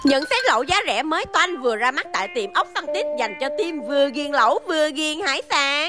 Những set lẩu giá rẻ mới toanh vừa ra mắt tại tiệm ốc Sun Tít dành cho team vừa ghiền lẩu vừa ghiền hải sản.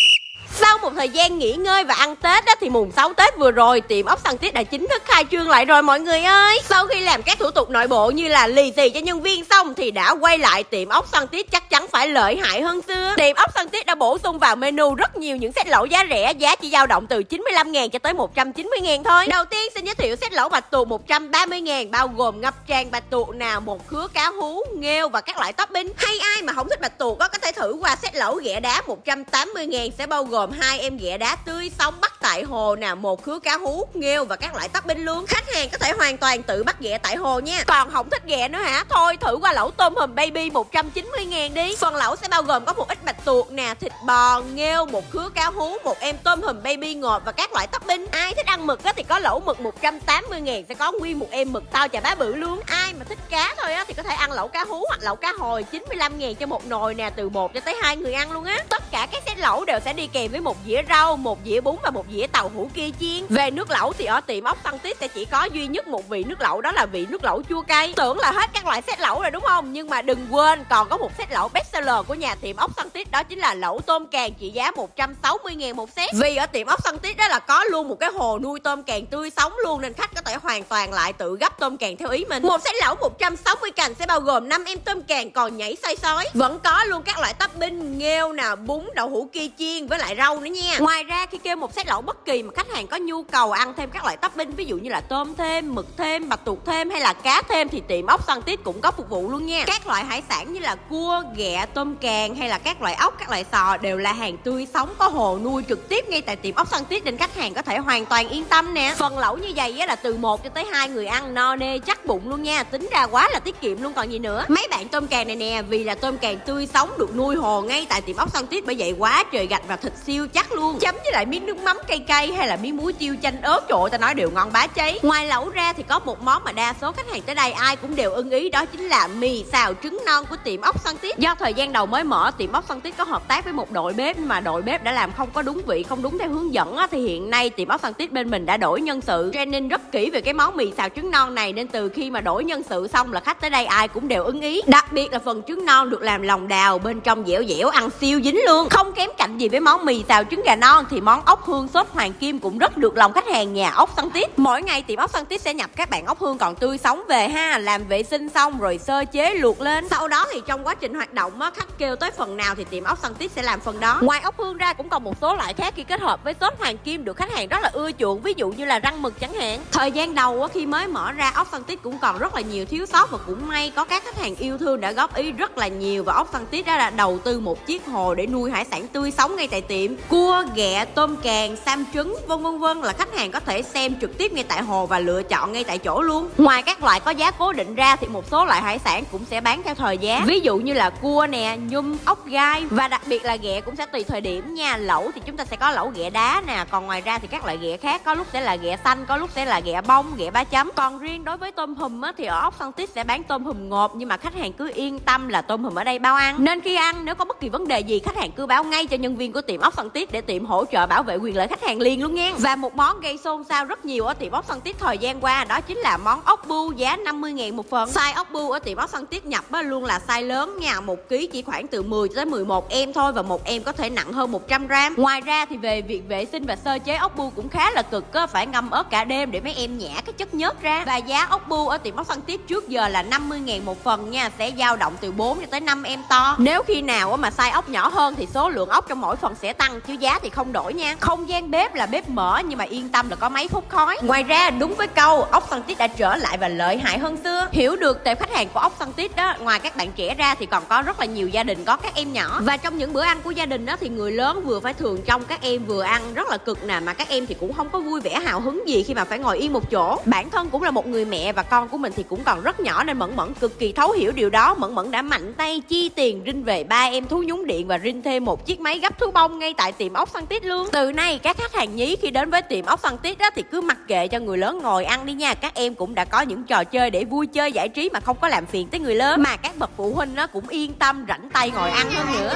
Sau một thời gian nghỉ ngơi và ăn Tết thì mùng 6 Tết vừa rồi, tiệm ốc Sun Tít đã chính thức khai trương lại rồi mọi người ơi. Sau khi làm các thủ tục nội bộ như là lì xì cho nhân viên xong thì đã quay lại, tiệm ốc Sun Tít chắc chắn phải lợi hại hơn xưa. Tiệm ốc Sun Tít đã bổ sung vào menu rất nhiều những set lẩu giá rẻ, giá chỉ dao động từ 95.000 cho tới 190.000 thôi. Đầu tiên xin giới thiệu set lẩu bạch tuộc 130.000, bao gồm ngập tràn bạch tuộc nào, một khứa cá hú, nghêu và các loại topping. Hay ai mà không thích bạch tuộc có thể thử qua set lẩu ghẹ đá 180.000, sẽ bao gồm 2 em ghẹ đá tươi sống bắt tại hồ nè, một khứa cá hú, nghêu và các loại topping luôn. Khách hàng có thể hoàn toàn tự bắt ghẹ tại hồ nha. Còn không thích ghẹ nữa hả? Thôi thử qua lẩu tôm hùm baby 190.000 đi. Phần lẩu sẽ bao gồm có một ít bạch tuộc nè, thịt bò, nghêu, một khứa cá hú, một em tôm hùm baby ngọt và các loại topping. Ai thích ăn mực thì có lẩu mực 180.000, sẽ có nguyên một em mực tao chà bá bự luôn. Ai mà thích cá thôi thì có thể ăn lẩu cá hú hoặc lẩu cá hồi 95.000 cho một nồi nè, từ 1 cho tới 2 người ăn luôn á. Tất cả các set lẩu đều sẽ đi kèm với một dĩa rau, một dĩa bún và một dĩa tàu hũ kia chiên. Về nước lẩu thì ở tiệm ốc Sun Tít sẽ chỉ có duy nhất một vị nước lẩu, đó là vị nước lẩu chua cay. Tưởng là hết các loại set lẩu rồi đúng không? Nhưng mà đừng quên còn có một set lẩu best seller của nhà tiệm ốc Sun Tít, đó chính là lẩu tôm càng trị giá 160.000 một set. Vì ở tiệm ốc Sun Tít đó là có luôn một cái hồ nuôi tôm càng tươi sống luôn, nên khách có thể hoàn toàn lại tự gấp tôm càng theo ý mình. Một set lẩu 160 cành sẽ bao gồm 5 em tôm càng còn nhảy xay xói. Vẫn có luôn các loại topping, nghêu nào, bún, đậu hũ kia chiên với lại rau nữa nha. Ngoài ra khi kêu một set lẩu bất kỳ mà khách hàng có nhu cầu ăn thêm các loại topping, ví dụ như là tôm thêm, mực thêm, bạch tuộc thêm hay là cá thêm, thì tiệm ốc Sun Tít cũng có phục vụ luôn nha. Các loại hải sản như là cua, ghẹ, tôm càng hay là các loại ốc, các loại sò đều là hàng tươi sống, có hồ nuôi trực tiếp ngay tại tiệm ốc Sun Tít, nên khách hàng có thể hoàn toàn yên tâm nè. Phần lẩu như vậy là từ 1 cho tới 2 người ăn no nê chắc bụng luôn nha, tính ra quá là tiết kiệm luôn còn gì nữa. Mấy bạn tôm càng này nè, vì là tôm càng tươi sống được nuôi hồ ngay tại tiệm ốc Sun Tít, bởi vậy quá trời gạch và thịt siêu chắc luôn. Chấm với lại miếng nước mắm cay cay hay là miếng muối tiêu chanh ớt, trời ơi ta nói đều ngon bá cháy. Ngoài lẩu ra thì có một món mà đa số khách hàng tới đây ai cũng đều ưng ý, đó chính là mì xào trứng non của tiệm ốc Sun Tít. Do thời gian đầu mới mở, tiệm ốc Sun Tít có hợp tác với một đội bếp, mà đội bếp đã làm không có đúng vị, không đúng theo hướng dẫn thì hiện nay tiệm ốc Sun Tít bên mình đã đổi nhân sự, training rất kỹ về cái món mì xào trứng non này, nên từ khi mà đổi nhân sự xong là khách tới đây ai cũng đều ưng ý. Đặc biệt là phần trứng non được làm lòng đào, bên trong dẻo dẻo, ăn siêu dính luôn. Không kém cạnh gì với món mì xào trứng gà non thì món ốc hương sốt hoàng kim cũng rất được lòng khách hàng nhà ốc Sun Tít. Mỗi ngày tiệm ốc Sun Tít sẽ nhập các bạn ốc hương còn tươi sống về ha, làm vệ sinh xong rồi sơ chế luộc lên. Sau đó thì trong quá trình hoạt động khách kêu tới phần nào thì tiệm ốc Sun Tít sẽ làm phần đó. Ngoài ốc hương ra cũng còn một số loại khác khi kết hợp với sốt hoàng kim được khách hàng rất là ưa chuộng, ví dụ như là rang mực chẳng hạn. Thời gian đầu khi mới mở ra, ốc Sun Tít cũng còn rất là nhiều thiếu sót, và cũng may có các khách hàng yêu thương đã góp ý rất là nhiều, và ốc Sun Tít đã là đầu tư một chiếc hồ để nuôi hải sản tươi sống ngay tại tiệm. Cua, ghẹ, tôm càng, sam trứng vân vân là khách hàng có thể xem trực tiếp ngay tại hồ và lựa chọn ngay tại chỗ luôn. Ngoài các loại có giá cố định ra thì một số loại hải sản cũng sẽ bán theo thời giá, ví dụ như là cua nè, nhum, ốc gai, và đặc biệt là ghẹ cũng sẽ tùy thời điểm nha. Lẩu thì chúng ta sẽ có lẩu ghẹ đá nè, còn ngoài ra thì các loại ghẹ khác có lúc sẽ là ghẹ xanh, có lúc sẽ là ghẹ bông, ghẹ ba chấm. Còn riêng đối với tôm hùm thì ở ốc Sun Tít sẽ bán tôm hùm ngộp, nhưng mà khách hàng cứ yên tâm là tôm hùm ở đây bao ăn, nên khi ăn nếu có bất kỳ vấn đề gì khách hàng cứ báo ngay cho nhân viên của tiệm ốc Sun Tít để tiệm hỗ trợ bảo vệ quyền lợi khách hàng liền luôn nha. Và một món gây xôn xao rất nhiều ở tiệm ốc Sun Tít thời gian qua, đó chính là món ốc bu giá 50.000 một phần. Size ốc bu ở tiệm ốc Sun Tít nhập luôn là size lớn nha, 1 kg chỉ khoảng từ 10 tới 11 em thôi, và một em có thể nặng hơn 100 gram. Ngoài ra thì về việc vệ sinh và sơ chế ốc bu cũng khá là cực, phải ngâm ớt cả đêm để mấy em nhả cái chất nhớt ra. Và giá ốc bu ở tiệm ốc Sun Tít trước giờ là 50.000 một phần nha, sẽ dao động từ 4 cho tới 5 em to. Nếu khi nào mà size ốc nhỏ hơn thì số lượng ốc trong mỗi phần sẽ tăng, chứ giá thì không đổi nha. Không gian bếp là bếp mở, nhưng mà yên tâm là có máy hút khói. Ngoài ra đúng với câu ốc Sun Tít đã trở lại và lợi hại hơn xưa. Hiểu được tệp khách hàng của ốc Sun Tít đó, ngoài các bạn trẻ ra thì còn có rất là nhiều gia đình có các em nhỏ, và trong những bữa ăn của gia đình đó thì người lớn vừa phải thường trông các em vừa ăn rất là cực nè, mà các em thì cũng không có vui vẻ hào hứng gì khi mà phải ngồi yên một chỗ. Bản thân cũng là một người mẹ và con của mình thì cũng còn rất nhỏ, nên Mẫn Mẫn cực kỳ thấu hiểu điều đó. Mẫn Mẫn đã mạnh tay chi tiền rinh về 3 em thú nhúng điện và rinh thêm một chiếc máy gấp thú bông ngay tại tiệm ốc Sun Tít luôn. Từ nay các khách hàng nhí khi đến với tiệm ốc Sun Tít thì cứ mặc kệ cho người lớn ngồi ăn đi nha. Các em cũng đã có những trò chơi để vui chơi giải trí mà không có làm phiền tới người lớn, mà các bậc phụ huynh cũng yên tâm rảnh tay ngồi ăn hơn nữa.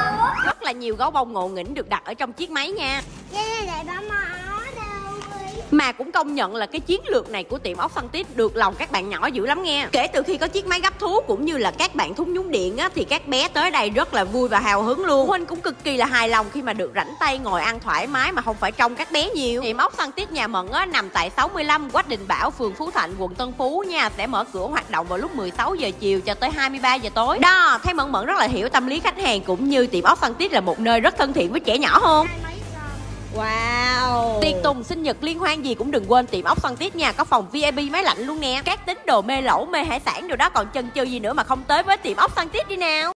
Rất là nhiều gấu bông ngộ nghĩnh được đặt ở trong chiếc máy nha. Mà cũng công nhận là cái chiến lược này của tiệm ốc Suntit được lòng các bạn nhỏ dữ lắm nghe. Kể từ khi có chiếc máy gấp thú cũng như là các bạn thúng nhúng điện á, thì các bé tới đây rất là vui và hào hứng luôn. Huynh cũng cực kỳ là hài lòng khi mà được rảnh tay ngồi ăn thoải mái mà không phải trông các bé nhiều. Tiệm ốc Suntit nhà Mận á, nằm tại 65 Quách Đình Bảo, phường Phú Thạnh, quận Tân Phú nha. Sẽ mở cửa hoạt động vào lúc 16 giờ chiều cho tới 23 giờ tối. Đó, thấy Mận rất là hiểu tâm lý khách hàng, cũng như tiệm ốc Suntit là một nơi rất thân thiện với trẻ nhỏ không? Wow. Tiệc tùng sinh nhật liên hoan gì cũng đừng quên tiệm ốc Suntit nha, có phòng VIP máy lạnh luôn nè. Các tín đồ mê lẩu mê hải sản điều đó còn chần chừ gì nữa mà không tới với tiệm ốc Suntit đi nào.